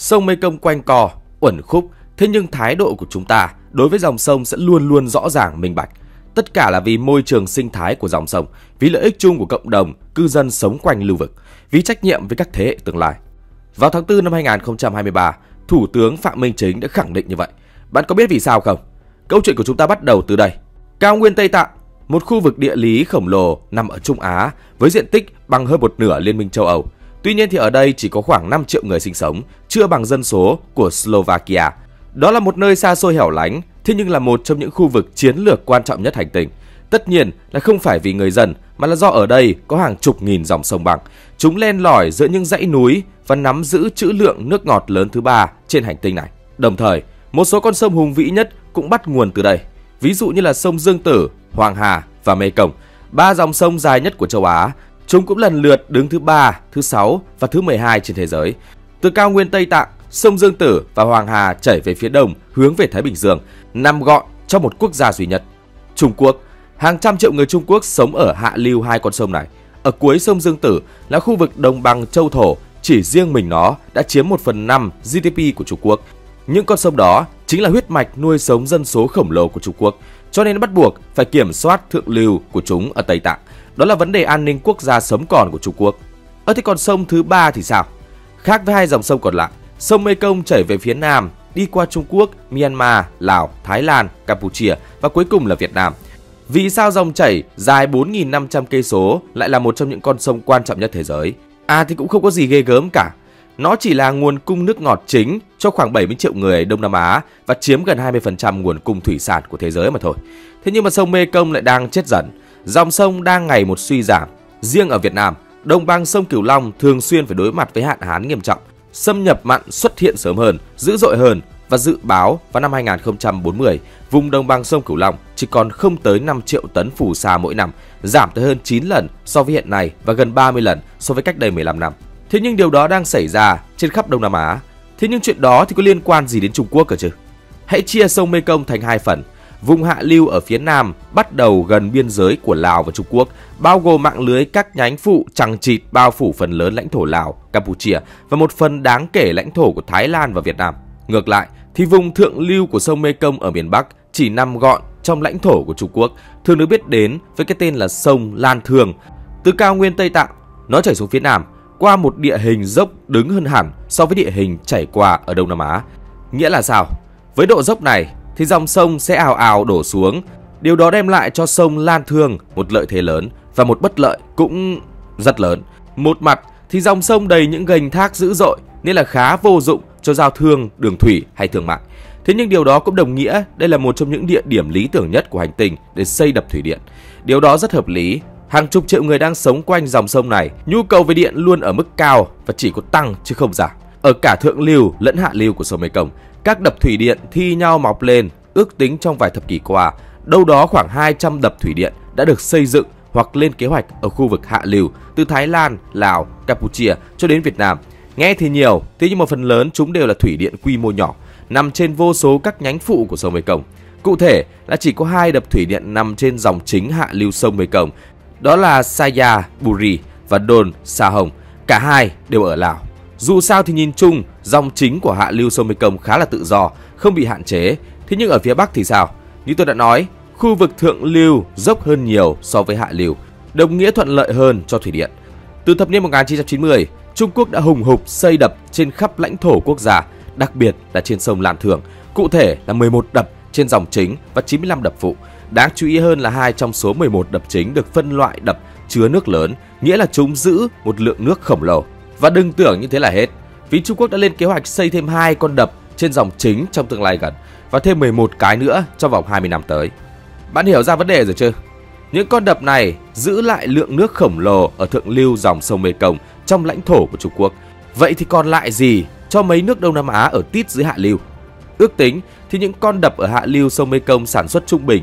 Sông Mekong quanh co, uẩn khúc, thế nhưng thái độ của chúng ta đối với dòng sông sẽ luôn luôn rõ ràng minh bạch. Tất cả là vì môi trường sinh thái của dòng sông, vì lợi ích chung của cộng đồng, cư dân sống quanh lưu vực, vì trách nhiệm với các thế hệ tương lai. Vào tháng 4 năm 2023, Thủ tướng Phạm Minh Chính đã khẳng định như vậy. Bạn có biết vì sao không? Câu chuyện của chúng ta bắt đầu từ đây. Cao nguyên Tây Tạng, một khu vực địa lý khổng lồ nằm ở Trung Á với diện tích bằng hơn một nửa Liên minh châu Âu. Tuy nhiên thì ở đây chỉ có khoảng 5 triệu người sinh sống, chưa bằng dân số của Slovakia. Đó là một nơi xa xôi hẻo lánh, thế nhưng là một trong những khu vực chiến lược quan trọng nhất hành tinh. Tất nhiên là không phải vì người dân, mà là do ở đây có hàng chục nghìn dòng sông băng. Chúng len lỏi giữa những dãy núi và nắm giữ trữ lượng nước ngọt lớn thứ 3 trên hành tinh này. Đồng thời, một số con sông hùng vĩ nhất cũng bắt nguồn từ đây. Ví dụ như là sông Dương Tử, Hoàng Hà và Mekong, 3 dòng sông dài nhất của châu Á. Chúng cũng lần lượt đứng thứ 3, thứ 6 và thứ 12 trên thế giới. Từ cao nguyên Tây Tạng, sông Dương Tử và Hoàng Hà chảy về phía đông hướng về Thái Bình Dương, nằm gọn trong một quốc gia duy nhất, Trung Quốc. Hàng trăm triệu người Trung Quốc sống ở hạ lưu hai con sông này. Ở cuối sông Dương Tử là khu vực đồng bằng châu thổ, chỉ riêng mình nó đã chiếm 1/5 GDP của Trung Quốc. Những con sông đó chính là huyết mạch nuôi sống dân số khổng lồ của Trung Quốc, cho nên bắt buộc phải kiểm soát thượng lưu của chúng ở Tây Tạng. Đó là vấn đề an ninh quốc gia sống còn của Trung Quốc. Thế còn sông thứ 3 thì sao? Khác với hai dòng sông còn lại, sông Mekong chảy về phía nam, đi qua Trung Quốc, Myanmar, Lào, Thái Lan, Campuchia và cuối cùng là Việt Nam. Vì sao dòng chảy dài 4.500 cây số lại là một trong những con sông quan trọng nhất thế giới? Thì cũng không có gì ghê gớm cả. Nó chỉ là nguồn cung nước ngọt chính cho khoảng 70 triệu người Đông Nam Á và chiếm gần 20% nguồn cung thủy sản của thế giới mà thôi. Thế nhưng mà sông Mekong lại đang chết dần. Dòng sông đang ngày một suy giảm. Riêng ở Việt Nam, đồng bằng sông Cửu Long thường xuyên phải đối mặt với hạn hán nghiêm trọng. Xâm nhập mặn xuất hiện sớm hơn, dữ dội hơn và dự báo vào năm 2040, vùng đồng bằng sông Cửu Long chỉ còn không tới 5 triệu tấn phù sa mỗi năm, giảm tới hơn 9 lần so với hiện nay và gần 30 lần so với cách đây 15 năm. Thế nhưng điều đó đang xảy ra trên khắp Đông Nam Á. Thế nhưng chuyện đó thì có liên quan gì đến Trung Quốc cơ chứ? Hãy chia sông Mekong thành hai phần. Vùng hạ lưu ở phía nam bắt đầu gần biên giới của Lào và Trung Quốc, bao gồm mạng lưới các nhánh phụ chằng chịt bao phủ phần lớn lãnh thổ Lào, Campuchia và một phần đáng kể lãnh thổ của Thái Lan và Việt Nam. Ngược lại, thì vùng thượng lưu của sông Mekong ở miền Bắc chỉ nằm gọn trong lãnh thổ của Trung Quốc, thường được biết đến với cái tên là sông Lan Thương. Từ cao nguyên Tây Tạng, nó chảy xuống phía nam, qua một địa hình dốc đứng hơn hẳn so với địa hình chảy qua ở Đông Nam Á. Nghĩa là sao? Với độ dốc này thì dòng sông sẽ ào ào đổ xuống. Điều đó đem lại cho sông Lan Thương một lợi thế lớn và một bất lợi cũng rất lớn. Một mặt thì dòng sông đầy những gành thác dữ dội nên là khá vô dụng cho giao thương, đường thủy hay thương mại. Thế nhưng điều đó cũng đồng nghĩa đây là một trong những địa điểm lý tưởng nhất của hành tinh để xây đập thủy điện. Điều đó rất hợp lý. Hàng chục triệu người đang sống quanh dòng sông này, nhu cầu về điện luôn ở mức cao và chỉ có tăng chứ không giảm. Ở cả thượng lưu lẫn hạ lưu của sông Mekong, các đập thủy điện thi nhau mọc lên. Ước tính trong vài thập kỷ qua, đâu đó khoảng 200 đập thủy điện đã được xây dựng hoặc lên kế hoạch ở khu vực hạ lưu, từ Thái Lan, Lào, Campuchia cho đến Việt Nam. Nghe thì nhiều, thế nhưng mà phần lớn chúng đều là thủy điện quy mô nhỏ, nằm trên vô số các nhánh phụ của sông Mekong. Cụ thể là chỉ có 2 đập thủy điện nằm trên dòng chính hạ lưu sông Mekong, đó là Saya Buri và Don Sa Hong. Cả hai đều ở Lào. Dù sao thì nhìn chung, dòng chính của hạ lưu sông Mekong khá là tự do, không bị hạn chế. Thế nhưng ở phía Bắc thì sao? Như tôi đã nói, khu vực thượng lưu dốc hơn nhiều so với hạ lưu, đồng nghĩa thuận lợi hơn cho thủy điện. Từ thập niên 1990, Trung Quốc đã hùng hục xây đập trên khắp lãnh thổ quốc gia, đặc biệt là trên sông Lan Thương. Cụ thể là 11 đập trên dòng chính và 95 đập phụ. Đáng chú ý hơn là 2 trong số 11 đập chính được phân loại đập chứa nước lớn, nghĩa là chúng giữ một lượng nước khổng lồ. Và đừng tưởng như thế là hết, vì Trung Quốc đã lên kế hoạch xây thêm 2 con đập trên dòng chính trong tương lai gần và thêm 11 cái nữa trong vòng 20 năm tới. Bạn hiểu ra vấn đề rồi chứ? Những con đập này giữ lại lượng nước khổng lồ ở thượng lưu dòng sông Mekong trong lãnh thổ của Trung Quốc. Vậy thì còn lại gì cho mấy nước Đông Nam Á ở tít dưới hạ lưu? Ước tính thì những con đập ở hạ lưu sông Mekong sản xuất trung bình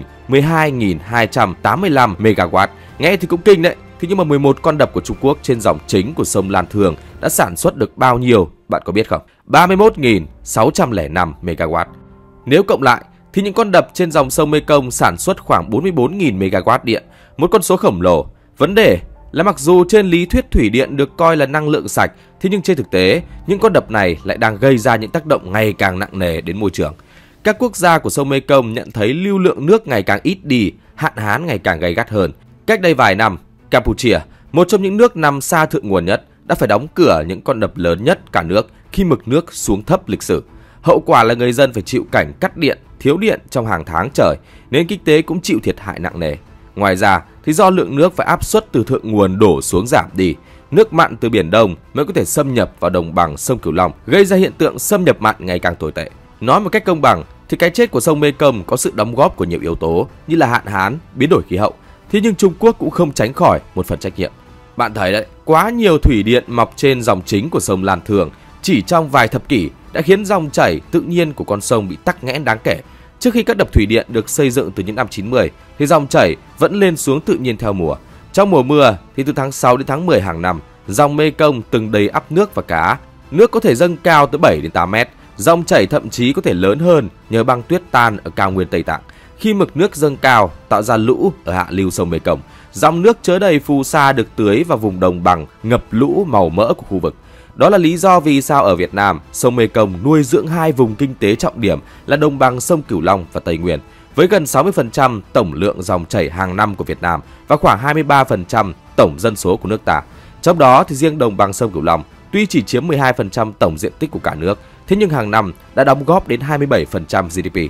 12.285 MW. Nghe thì cũng kinh đấy. Thế nhưng mà 11 con đập của Trung Quốc trên dòng chính của sông Lan Thương đã sản xuất được bao nhiêu, bạn có biết không? 31.605 MW. Nếu cộng lại thì những con đập trên dòng sông Mekong sản xuất khoảng 44.000 MW điện, một con số khổng lồ. Vấn đề là mặc dù trên lý thuyết thủy điện được coi là năng lượng sạch, Thế nhưng trên thực tế, những con đập này lại đang gây ra những tác động ngày càng nặng nề đến môi trường. Các quốc gia của sông Mekong nhận thấy lưu lượng nước ngày càng ít đi, hạn hán ngày càng gay gắt hơn. Cách đây vài năm, Campuchia, một trong những nước nằm xa thượng nguồn nhất, đã phải đóng cửa những con đập lớn nhất cả nước khi mực nước xuống thấp lịch sử. Hậu quả là người dân phải chịu cảnh cắt điện, thiếu điện trong hàng tháng trời, nên kinh tế cũng chịu thiệt hại nặng nề. Ngoài ra, thì do lượng nước phải áp suất từ thượng nguồn đổ xuống giảm đi, nước mặn từ Biển Đông mới có thể xâm nhập vào đồng bằng sông Cửu Long, gây ra hiện tượng xâm nhập mặn ngày càng tồi tệ. Nói một cách công bằng, thì cái chết của sông Mekong có sự đóng góp của nhiều yếu tố như là hạn hán, biến đổi khí hậu. Thế nhưng Trung Quốc cũng không tránh khỏi một phần trách nhiệm. Bạn thấy đấy, quá nhiều thủy điện mọc trên dòng chính của sông Lan Thương chỉ trong vài thập kỷ đã khiến dòng chảy tự nhiên của con sông bị tắc nghẽn đáng kể. Trước khi các đập thủy điện được xây dựng từ những năm 90 thì dòng chảy vẫn lên xuống tự nhiên theo mùa. Trong mùa mưa thì từ tháng 6 đến tháng 10 hàng năm, dòng Mekong từng đầy ắp nước và cá. Nước có thể dâng cao tới 7 đến 8 mét. Dòng chảy thậm chí có thể lớn hơn nhờ băng tuyết tan ở cao nguyên Tây Tạng. Khi mực nước dâng cao tạo ra lũ ở hạ lưu sông Mekong, dòng nước chứa đầy phù sa được tưới vào vùng đồng bằng ngập lũ màu mỡ của khu vực. Đó là lý do vì sao ở Việt Nam, sông Mekong nuôi dưỡng hai vùng kinh tế trọng điểm là đồng bằng sông Cửu Long và Tây Nguyên, với gần 60% tổng lượng dòng chảy hàng năm của Việt Nam và khoảng 23% tổng dân số của nước ta. Trong đó thì riêng đồng bằng sông Cửu Long tuy chỉ chiếm 12% tổng diện tích của cả nước, thế nhưng hàng năm đã đóng góp đến 27% GDP,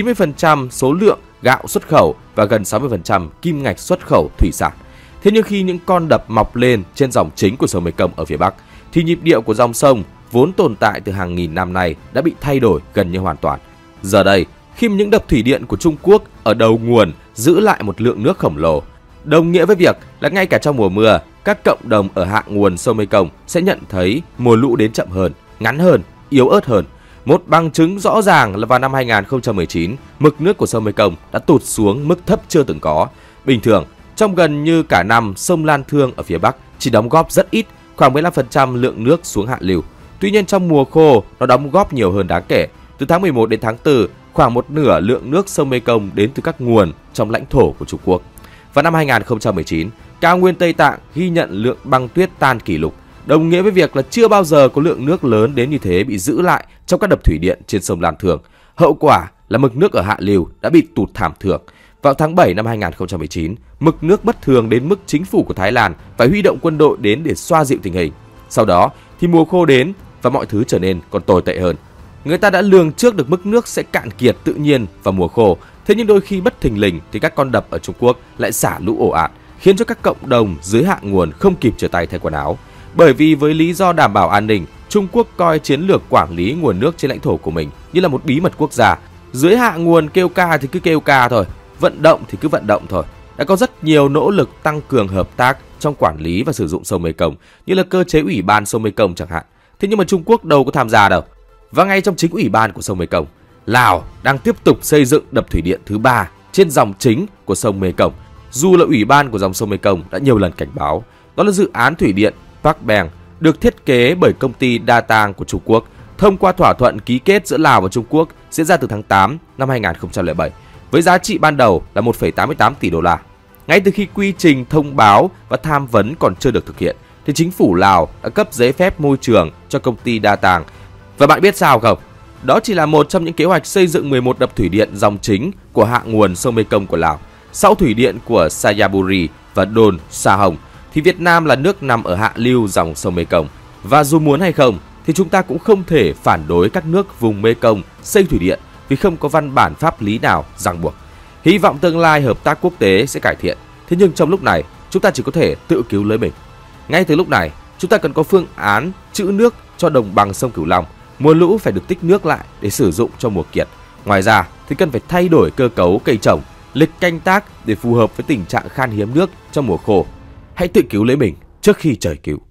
90% số lượng gạo xuất khẩu và gần 60% kim ngạch xuất khẩu thủy sản. Thế nhưng khi những con đập mọc lên trên dòng chính của sông Mekong ở phía Bắc, thì nhịp điệu của dòng sông vốn tồn tại từ hàng nghìn năm nay đã bị thay đổi gần như hoàn toàn. Giờ đây, khi những đập thủy điện của Trung Quốc ở đầu nguồn giữ lại một lượng nước khổng lồ, đồng nghĩa với việc là ngay cả trong mùa mưa, các cộng đồng ở hạ nguồn sông Mekong sẽ nhận thấy mùa lũ đến chậm hơn, ngắn hơn, yếu ớt hơn. Một bằng chứng rõ ràng là vào năm 2019, mực nước của sông Mekong đã tụt xuống mức thấp chưa từng có. Bình thường, trong gần như cả năm, sông Lan Thương ở phía Bắc chỉ đóng góp rất ít, khoảng 15% lượng nước xuống hạ lưu. Tuy nhiên trong mùa khô, nó đóng góp nhiều hơn đáng kể. Từ tháng 11 đến tháng 4, khoảng một nửa lượng nước sông Mekong đến từ các nguồn trong lãnh thổ của Trung Quốc. Vào năm 2019, cao nguyên Tây Tạng ghi nhận lượng băng tuyết tan kỷ lục, đồng nghĩa với việc là chưa bao giờ có lượng nước lớn đến như thế bị giữ lại trong các đập thủy điện trên sông Lan Thương. Hậu quả là mực nước ở hạ lưu đã bị tụt thảm thường. Vào tháng 7 năm 2019, mực nước bất thường đến mức chính phủ của Thái Lan phải huy động quân đội đến để xoa dịu tình hình. Sau đó thì mùa khô đến và mọi thứ trở nên còn tồi tệ hơn. Người ta đã lường trước được mức nước sẽ cạn kiệt tự nhiên vào mùa khô, thế nhưng đôi khi bất thình lình thì các con đập ở Trung Quốc lại xả lũ ồ ạt, khiến cho các cộng đồng dưới hạ nguồn không kịp trở tay thay quần áo. Bởi vì với lý do đảm bảo an ninh, Trung Quốc coi chiến lược quản lý nguồn nước trên lãnh thổ của mình như là một bí mật quốc gia. Dưới hạ nguồn kêu ca thì cứ kêu ca thôi, vận động thì cứ vận động thôi. Đã có rất nhiều nỗ lực tăng cường hợp tác trong quản lý và sử dụng sông Mekong, như là cơ chế ủy ban sông Mekong chẳng hạn. Thế nhưng mà Trung Quốc đâu có tham gia đâu. Và ngay trong chính ủy ban của sông Mekong, Lào đang tiếp tục xây dựng đập thủy điện thứ 3 trên dòng chính của sông Mekong. Dù là ủy ban của dòng sông Mekong đã nhiều lần cảnh báo, đó là dự án thủy điện Park Beng được thiết kế bởi công ty Đa Tang của Trung Quốc thông qua thỏa thuận ký kết giữa Lào và Trung Quốc diễn ra từ tháng 8 năm 2007 với giá trị ban đầu là 1,88 tỷ đô la. Ngay từ khi quy trình thông báo và tham vấn còn chưa được thực hiện thì chính phủ Lào đã cấp giấy phép môi trường cho công ty Đa Tang. Và bạn biết sao không? Đó chỉ là một trong những kế hoạch xây dựng 11 đập thủy điện dòng chính của hạ nguồn sông Mekong của Lào. Sau thủy điện của Sayaburi và Don Sa Hong thì Việt Nam là nước nằm ở hạ lưu dòng sông Mekong. Và dù muốn hay không thì chúng ta cũng không thể phản đối các nước vùng Mekong xây thủy điện vì không có văn bản pháp lý nào ràng buộc. Hy vọng tương lai hợp tác quốc tế sẽ cải thiện. Thế nhưng trong lúc này chúng ta chỉ có thể tự cứu lấy mình. Ngay từ lúc này chúng ta cần có phương án trữ nước cho đồng bằng sông Cửu Long. Mùa lũ phải được tích nước lại để sử dụng cho mùa kiệt. Ngoài ra thì cần phải thay đổi cơ cấu cây trồng, lịch canh tác để phù hợp với tình trạng khan hiếm nước trong mùa khô. Hãy tự cứu lấy mình trước khi trời cứu.